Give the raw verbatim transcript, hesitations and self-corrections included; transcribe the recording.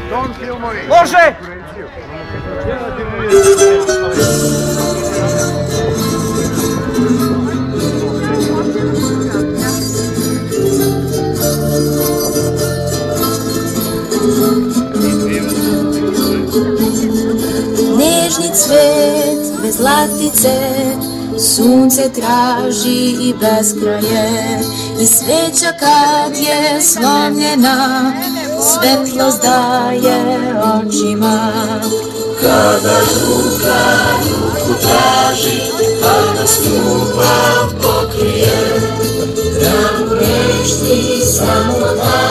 Može! Nežni cvet bez latice, sunce traži i beskraje, i sveća kad je slomljena, svetlost daje očima. Kada ruka ruku traži, a nas ljubav pokrije, dragu reč ti samo da